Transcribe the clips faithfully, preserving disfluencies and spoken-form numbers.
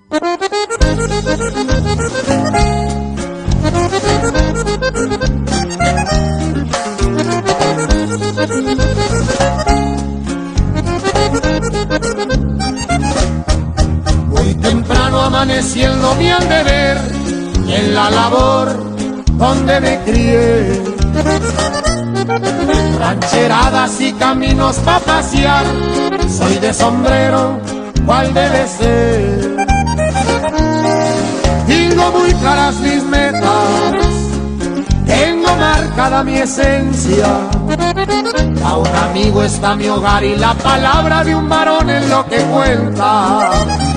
Muy temprano amaneciendo mi al deber, en la labor donde me crié. Rancheradas y caminos pa' pasear, soy de sombrero, ¿cuál debe ser? Tengo muy claras mis metas, tengo marcada mi esencia. A un amigo está mi hogar y la palabra de un varón es lo que cuenta.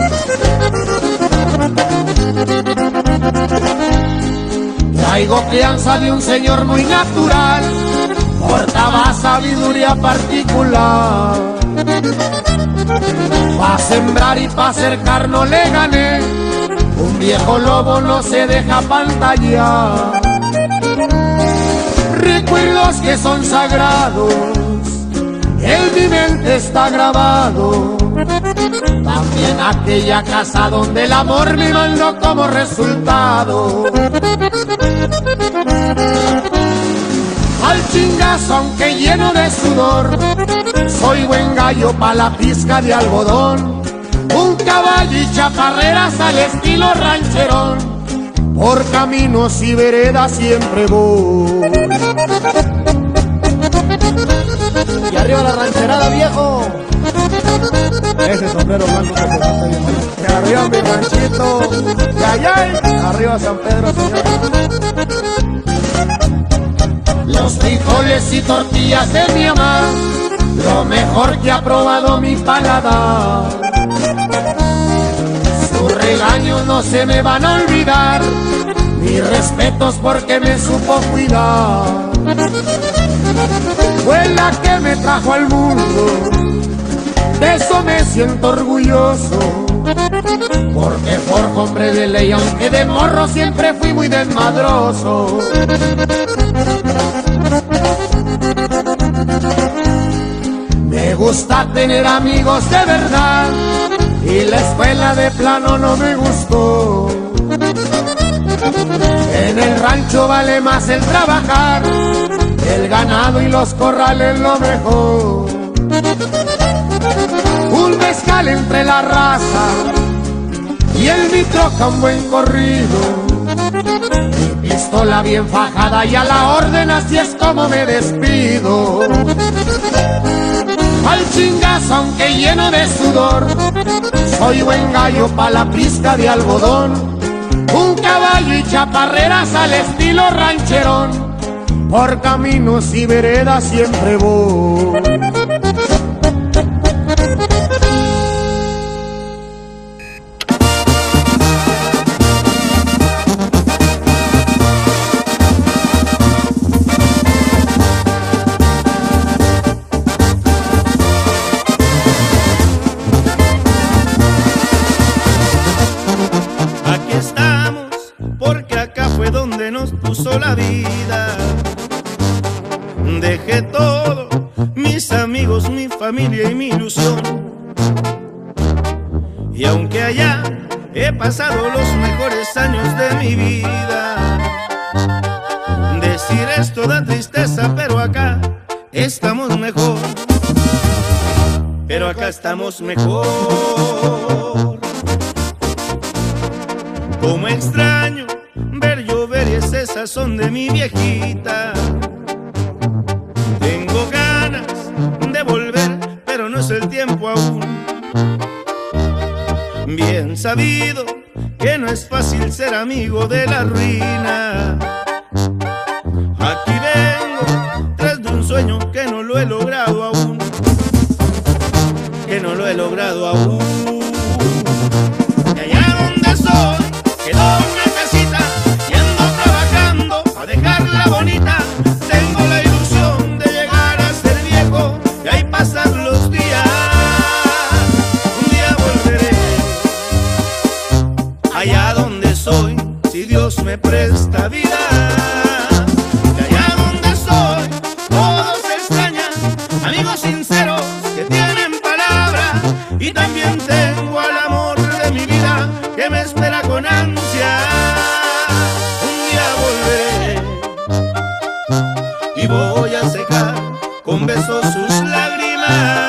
Traigo crianza de un señor muy natural, portaba sabiduría particular. Pa' sembrar y pa' cercar no le gané, un viejo lobo no se deja pantallar. Recuerdos que son sagrados, en mi mente está grabado. También aquella casa donde el amor me mandó como resultado. Al chingazo aunque lleno de sudor, soy buen gallo pa' la pizca de algodón. Un caballo y chaparreras al estilo rancherón, por caminos y veredas siempre voy. Y arriba la rancherada, viejo. Ese sombrero blanco que se mete bien malo. Y arriba mi ranchito. Y allá, arriba San Pedro, señor. Los frijoles y tortillas de mi mamá, lo mejor que ha probado mi paladar. Sus regaños no se me van a olvidar, mis respetos porque me supo cuidar. Fue la que me trajo al mundo, de eso me siento orgulloso, porque forjo hombre de ley, aunque de morro siempre fui muy desmadroso. Me gusta tener amigos de verdad, y la escuela de plano no me gustó. En el rancho vale más el trabajar, el ganado y los corrales lo mejor. Un mezcal entre la raza y el mi troca un buen corrido. Mi pistola bien fajada y a la orden, así es como me despido. Al chingazo aunque lleno de sudor, soy buen gallo pa' la pizca de algodón. Un caballo y chaparreras al estilo rancherón, por caminos y veredas siempre voy. La vida, dejé todo, mis amigos, mi familia y mi ilusión. Y aunque allá he pasado los mejores años de mi vida, decir esto da tristeza, pero acá estamos mejor. Pero acá estamos mejor. Como extraño ver llover y ese sazón de mi viejita. Tengo ganas de volver, pero no es el tiempo aún. Bien sabido que no es fácil ser amigo de la ruina. Aquí vengo tras de un sueño que no lo he logrado aún, que no lo he logrado aún. Y allá donde soy quedó una casita, yendo trabajando a dejarla bonita. Tengo la ilusión de llegar a ser viejo y ahí pasar los días. Un día volveré allá donde soy, si Dios me presta vida. De allá donde soy, todos extrañan amigos sinceros que tienen palabra. Y también tengo al amor de mi vida, que me espera con ansia. Un día volveré y voy a secar con besos sus lágrimas.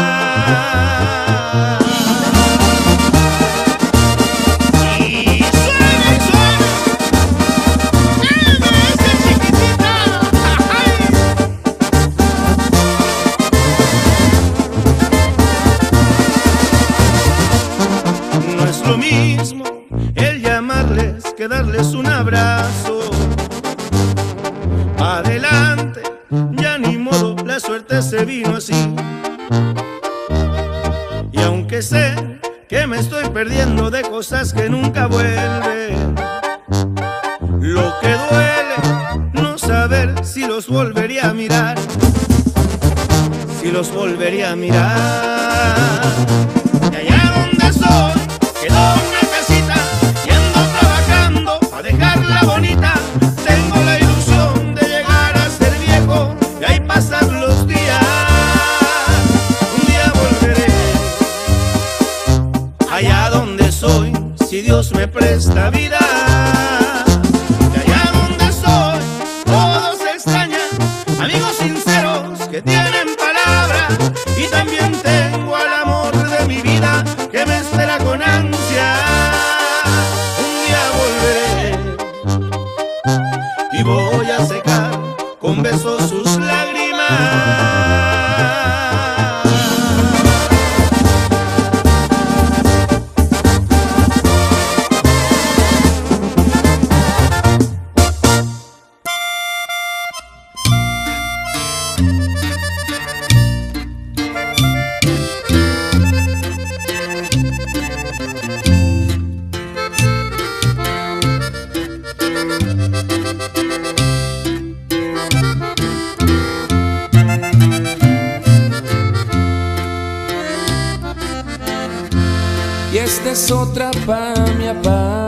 Lo mismo el llamarles que darles un abrazo. Adelante, ya ni modo, la suerte se vino así. Y aunque sé que me estoy perdiendo de cosas que nunca vuelven, lo que duele no saber si los volvería a mirar, si los volvería a mirar. Y allá donde soy quedó una casita y ando trabajando para dejarla bonita. Tengo la ilusión de llegar a ser viejo y ahí pasar los días. Un día volveré allá donde soy, si Dios me presta vida. Y allá donde soy todos se extrañan, amigos sinceros que tienen palabra. Y también tengo al amor de mi vida que me espera con ansia. Un día volveré y voy a secar con besos sus lágrimas. Y esta es otra pa' mi papá.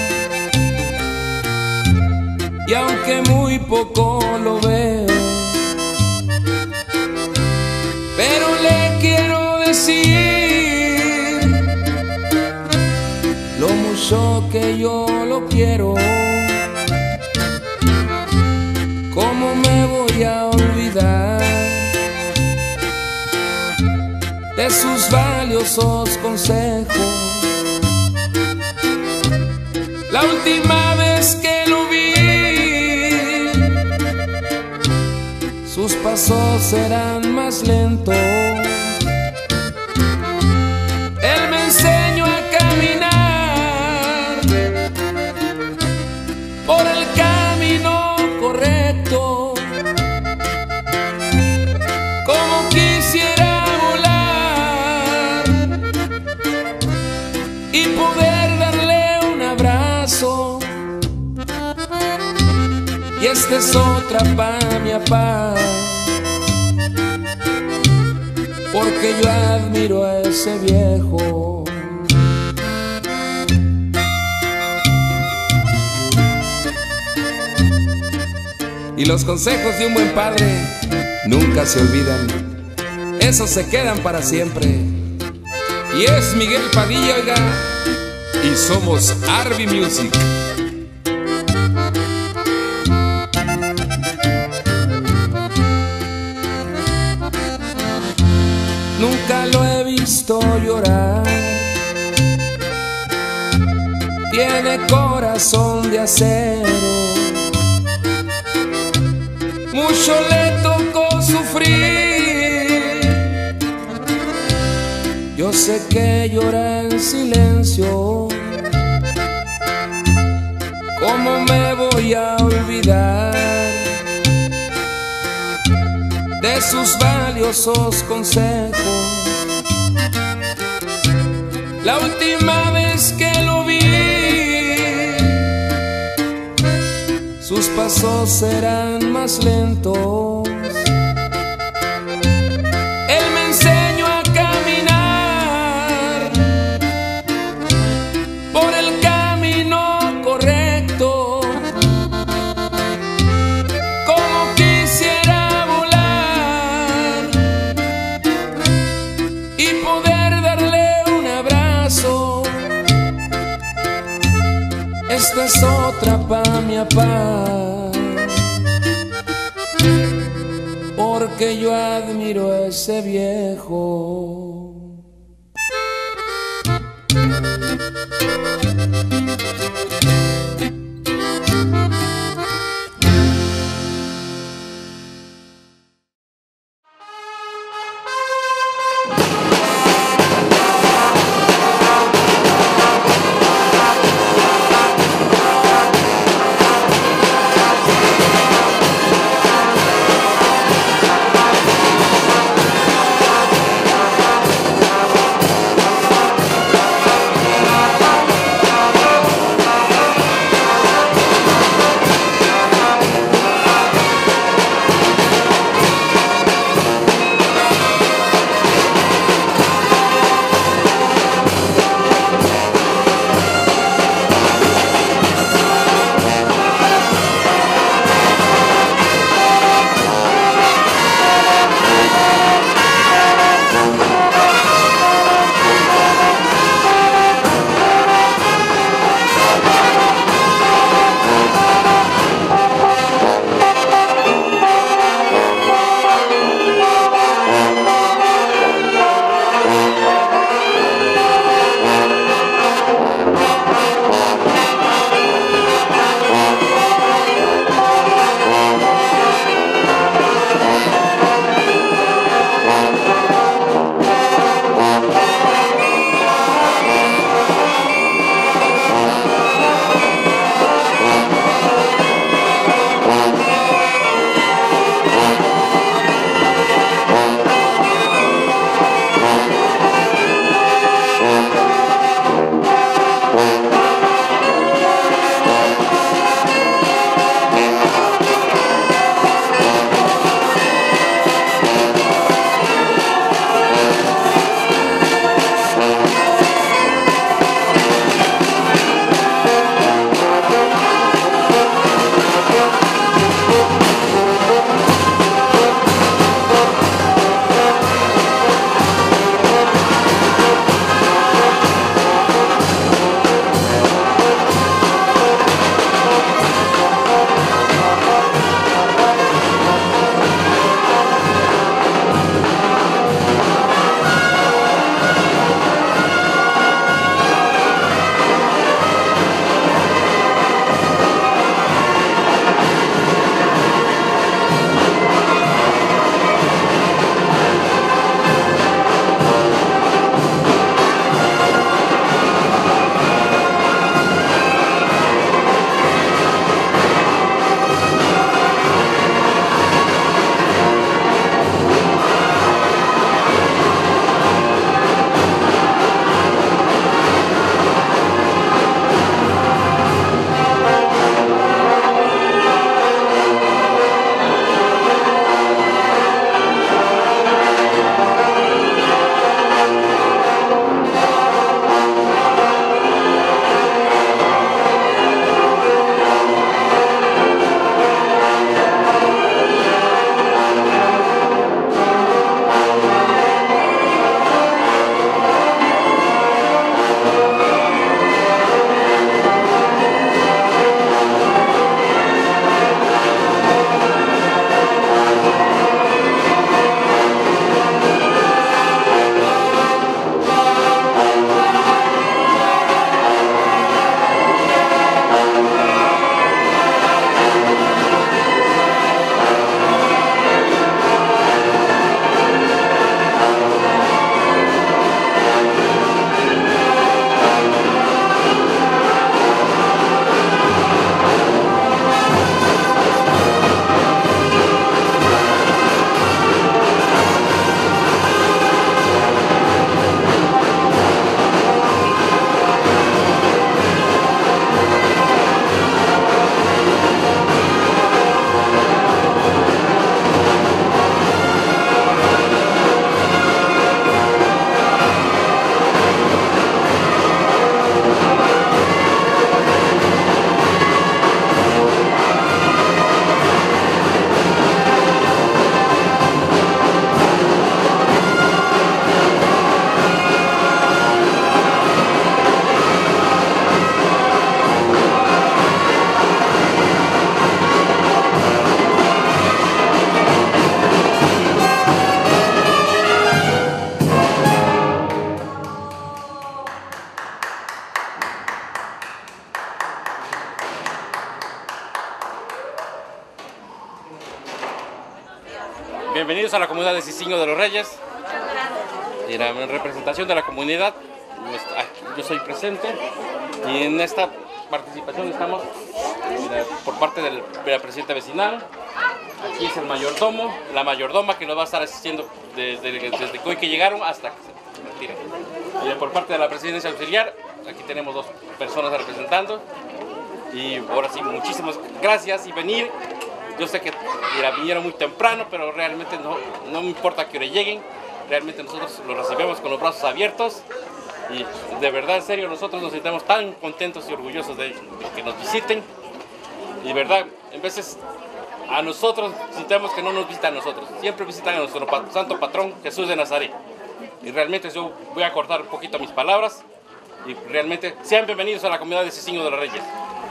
Y aunque muy poco lo veo, pero le quiero decir lo mucho que yo lo quiero. ¿Cómo me voy a olvidar de sus valiosos consejos? La última vez que lo vi, sus pasos eran más lentos. Él me enseñó a caminar por el camino correcto. Como quisiera volar y poder darle un abrazo. Y esta es otra pa' mi papá, porque yo admiro a ese viejo. Y los consejos de un buen padre nunca se olvidan, esos se quedan para siempre. Y es Miguel Padilla, oiga, y somos Arby Music. Nunca lo he visto llorar, tiene corazón de acero. Mucho le tocó sufrir, yo sé que llora en silencio. ¿Cómo me voy a olvidar de sus valiosos consejos? La última vez que lo vi, sus pasos eran más lentos. Él me enseñó a caminar por el camino correcto. Como quisiera volar y poder darle un abrazo. esta es otra pa' mi papá, porque yo admiro a ese viejo. Bienvenidos a la comunidad de Cicingo de los Reyes. Y en representación de la comunidad, yo soy presente y en esta participación estamos por parte del, de la presidenta vecinal. Aquí es el mayordomo, la mayordoma que nos va a estar asistiendo desde, desde hoy que llegaron hasta que se retiren. Y por parte de la presidencia auxiliar, aquí tenemos dos personas representando. Y ahora sí, muchísimas gracias y venir. Yo sé que mira, vinieron muy temprano, pero realmente no, no me importa que hora lleguen. Realmente nosotros los recibimos con los brazos abiertos. Y de verdad, en serio, nosotros nos sentimos tan contentos y orgullosos de, de que nos visiten. Y de verdad, en veces a nosotros sentimos que no nos visitan a nosotros. Siempre visitan a nuestro santo patrón, Jesús de Nazaret. Y realmente yo voy a cortar un poquito mis palabras. Y realmente sean bienvenidos a la comunidad de Cicingo de los Reyes.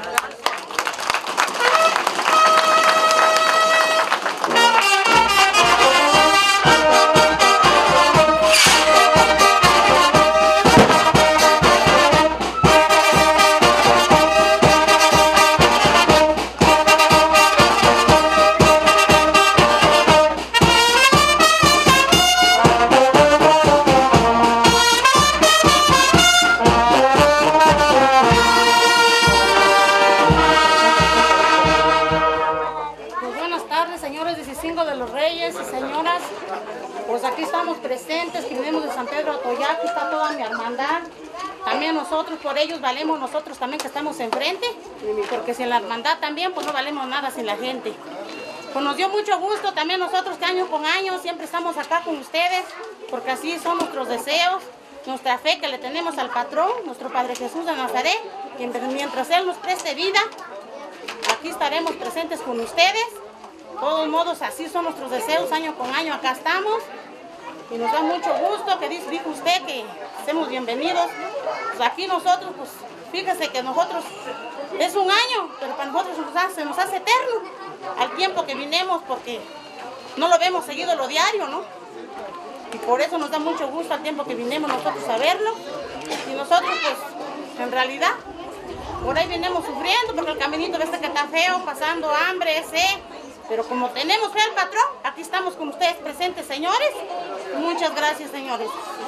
Pues aquí estamos presentes, que venimos de San Pedro Atoyac, está toda mi hermandad. También nosotros, por ellos valemos nosotros también que estamos enfrente, porque sin la hermandad también pues no valemos nada sin la gente. Pues nos dio mucho gusto también nosotros que año con año siempre estamos acá con ustedes, porque así son nuestros deseos, nuestra fe que le tenemos al patrón, nuestro Padre Jesús de Nazaret, que mientras Él nos preste vida, aquí estaremos presentes con ustedes. De todos modos, así son nuestros deseos, año con año acá estamos. Y nos da mucho gusto que dijo usted que seamos bienvenidos. Pues aquí nosotros, pues fíjese que nosotros, es un año, pero para nosotros nos hace, se nos hace eterno al tiempo que vinimos, porque no lo vemos seguido lo diario, ¿no? Y por eso nos da mucho gusto al tiempo que vinimos nosotros a verlo. Y nosotros, pues, en realidad, por ahí venimos sufriendo, porque el caminito este que está feo, pasando hambre, ese. Pero como tenemos fe al patrón, aquí estamos con ustedes presentes, señores. Muchas gracias, señores.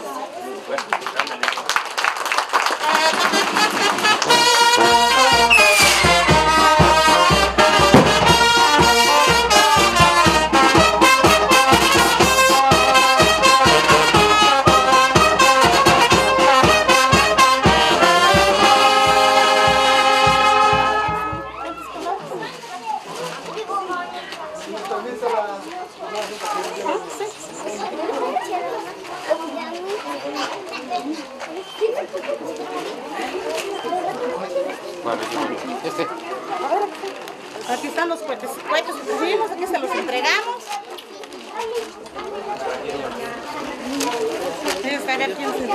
Aquí están los cohetes, cohetes que pusimos, aquí se los entregamos. Tienes que ver quién se...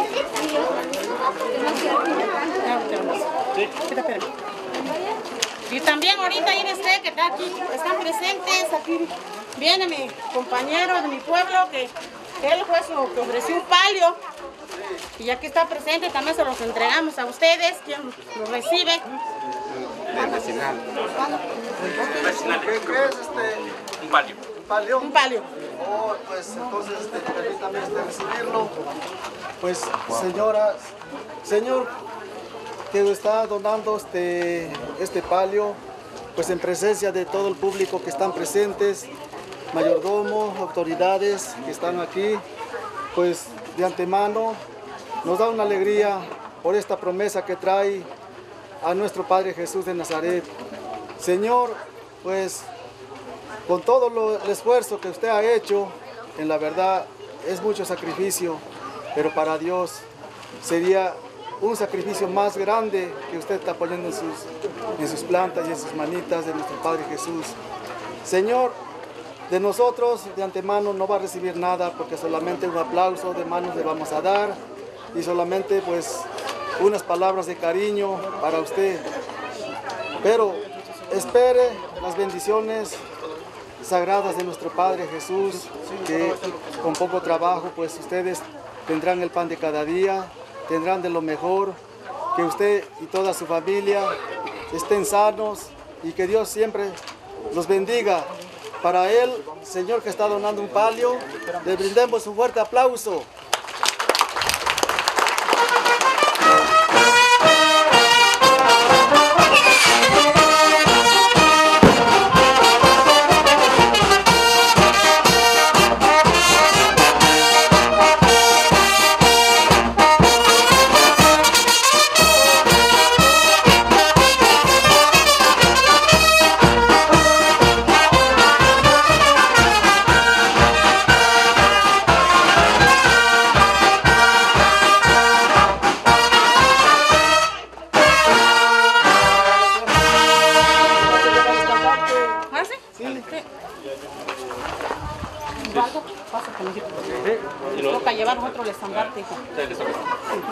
Espera, espera. Y también ahorita ahí este que está aquí, están presentes, aquí viene mi compañero de mi pueblo que él fue su que ofreció un palio. Y aquí está presente, también se los entregamos a ustedes, quien los recibe. Del vecinal. ¿Qué, qué es este? Un palio. ¿Un palio? Un palio. Oh, pues entonces este, permítame este, recibirlo. Pues señora, señor, que está donando este, este palio, pues en presencia de todo el público que están presentes, mayordomo, autoridades que están aquí, pues de antemano nos da una alegría por esta promesa que trae a nuestro Padre Jesús de Nazaret. Señor, pues con todo lo, el esfuerzo que usted ha hecho, en la verdad es mucho sacrificio, pero para Dios sería un sacrificio más grande que usted está poniendo en sus, en sus plantas y en sus manitas de nuestro Padre Jesús. Señor, de nosotros de antemano no va a recibir nada, porque solamente un aplauso de manos le vamos a dar y solamente pues unas palabras de cariño para usted. Pero espere las bendiciones sagradas de nuestro Padre Jesús, que con poco trabajo pues ustedes tendrán el pan de cada día, tendrán de lo mejor, que usted y toda su familia estén sanos y que Dios siempre los bendiga Para él, señor que está donando un palio, le brindemos un fuerte aplauso. Toca llevar nosotros el estandarte, hijo. Sí, el estandarte.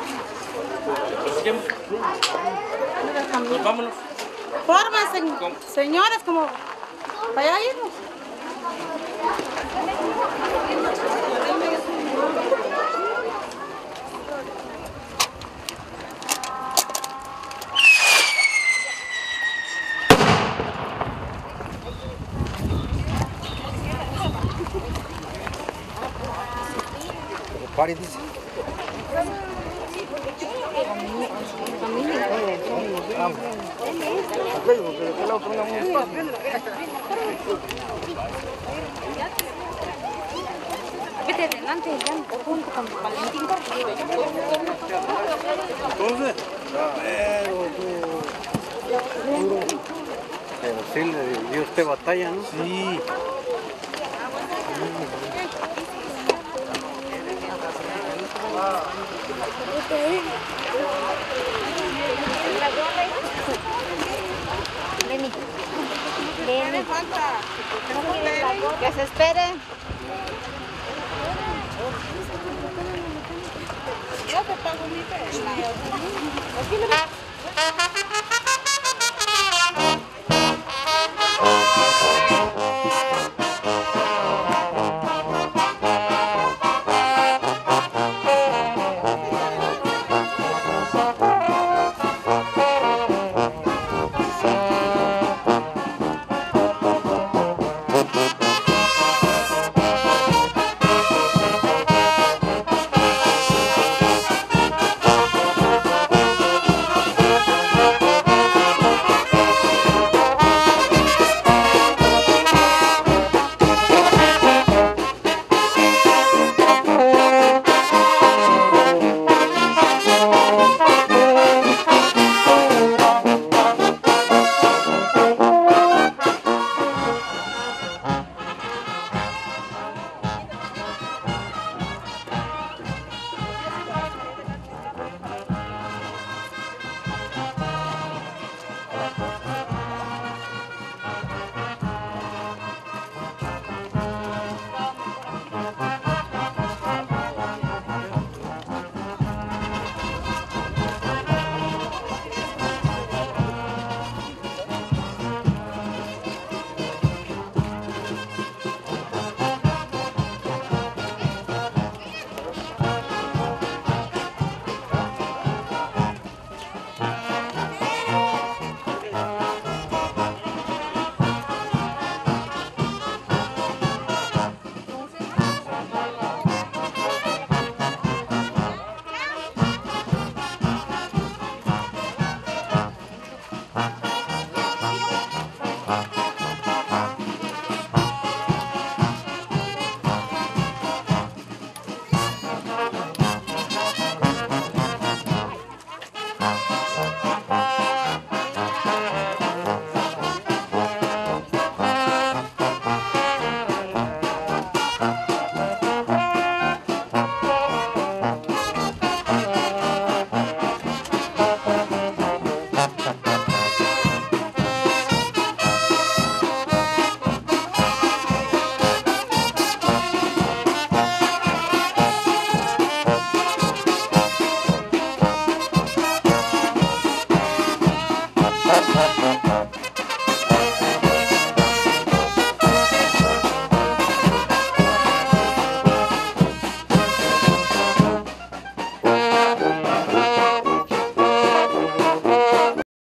Pues vámonos. Fórmense, señores, como para allá irnos. Pare, dice. Vete adelante, ya, junto con Valentín. Entonces, pero sí le dio usted batalla, ¿no? Sí. Vení. Vení. Que se espere. Yo te pago mi Gracias.